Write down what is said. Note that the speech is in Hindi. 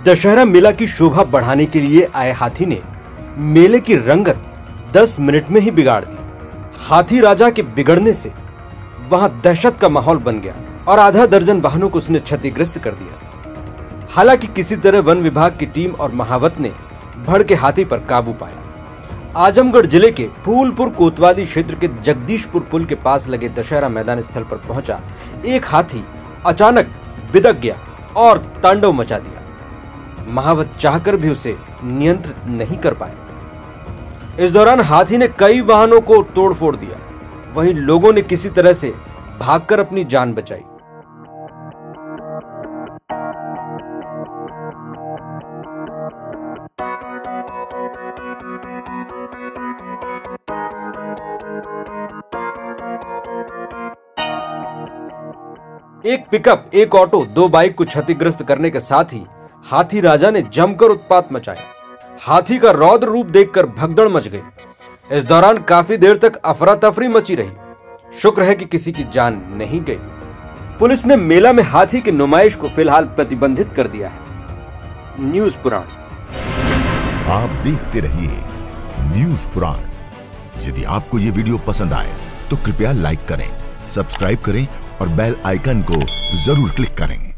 दशहरा मेला की शोभा बढ़ाने के लिए आए हाथी ने मेले की रंगत 10 मिनट में ही बिगाड़ दी। हाथी राजा के बिगड़ने से वहां दहशत का माहौल बन गया और आधा दर्जन वाहनों को उसने क्षतिग्रस्त कर दिया। हालांकि किसी तरह वन विभाग की टीम और महावत ने भड़के हाथी पर काबू पाया। आजमगढ़ जिले के फूलपुर कोतवाली क्षेत्र के जगदीशपुर पुल के पास लगे दशहरा मैदान स्थल पर पहुंचा एक हाथी अचानक बिदक गया और तांडव मचा दिया। महावत चाहकर भी उसे नियंत्रित नहीं कर पाए। इस दौरान हाथी ने कई वाहनों को तोड़फोड़ दिया। वहीं लोगों ने किसी तरह से भागकर अपनी जान बचाई। एक पिकअप, एक ऑटो, 2 बाइक को क्षतिग्रस्त करने के साथ ही हाथी राजा ने जमकर उत्पात मचाया। हाथी का रौद्र रूप देखकर भगदड़ मच गई। इस दौरान काफी देर तक अफरा तफरी मची रही। शुक्र है कि किसी की जान नहीं गई। पुलिस ने मेला में हाथी की नुमाइश को फिलहाल प्रतिबंधित कर दिया है। न्यूज पुराण। आप देखते रहिए न्यूज पुराण। यदि आपको ये वीडियो पसंद आए तो कृपया लाइक करें, सब्सक्राइब करें और बेल आइकन को जरूर क्लिक करें।